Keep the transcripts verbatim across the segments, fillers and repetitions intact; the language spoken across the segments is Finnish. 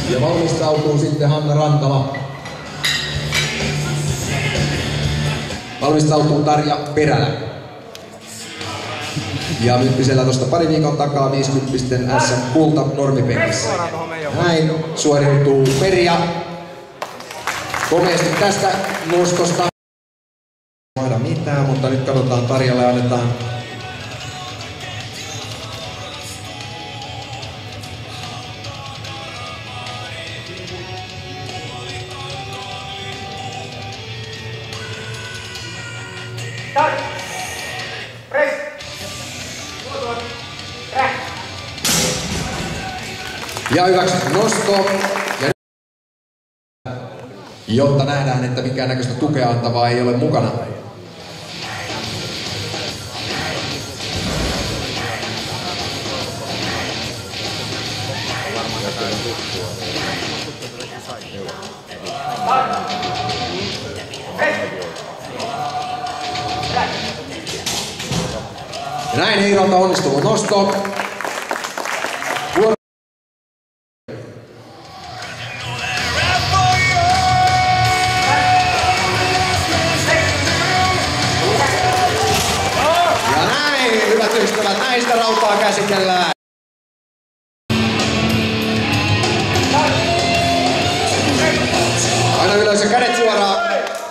Ja valmistautuu sitten Hanna Rantala. Valmistautuu Tarja Perälä. Ja Myttisellä tuosta pari viikon takaa viisikymppisten S M-kulta normipenkissä. Näin suoriutuu Peria. Komeasti tästä nostosta. Ei voida mitään, mutta nyt katsotaan, Tarjalle annetaan ja hyväksytty nosto. Ja jotta nähdään, että mikään näköistä tukea antavaa ei ole mukana. Ja näin Heirolta onnistunut nosto. Ja näin, hyvät ystävät, näistä rautaa käsitellään. Aina ylös ja kädet suoraan.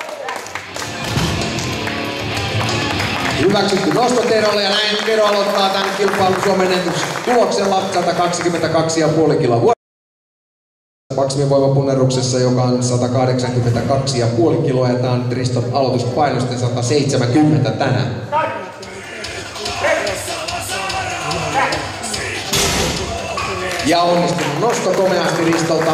Hyväksytty nosto Terolle ja näin Tero aloittaa tämän kilpailun Suomen ennätystuloksella sata kaksikymmentäkaksi pilkku viisi kiloa vuodessa. Maksimivoimapunneruksessa, joka on sata kahdeksankymmentäkaksi pilkku viisi kiloa ja tämä on Riston aloituspainosten sata seitsemänkymmentä tänään. Ja onnistunut nosto komeasti Ristolta.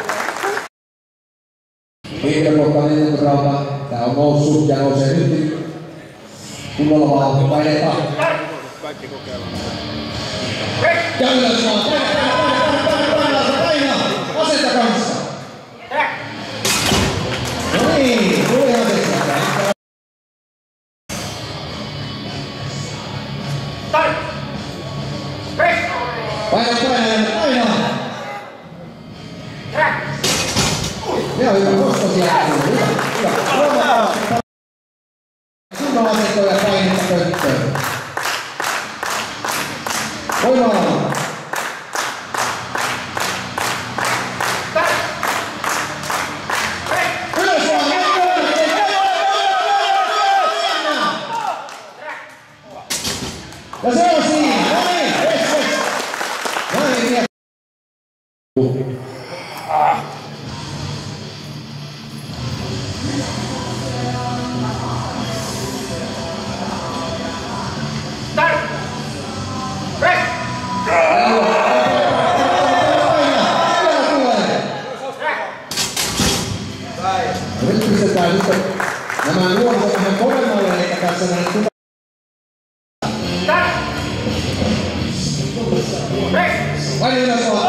Viideluokkaan ennätysrauta. Tää on noussut ja nousee nyt. Kunnolla vaan painetaan. Kaikki kokeillaan. Ja ylös vaan. Paina, paina, paina, paina, paina, paina. Asetta kanssa. No niin, tuli asetta. Paina, paina, paina. Ja hyvä, nosto sieltä. Hyvä, hyvä. Kunnolla asettoja painetta pönttöön. Voimaa! Ylös vaan! Ja se on siinä! No niin! Yes, yes! Näin vielä! Nyt pistetään nyt nämä nuoret vähän kovemmalle, eikä tässä näin tuta. Paini ylös vaan!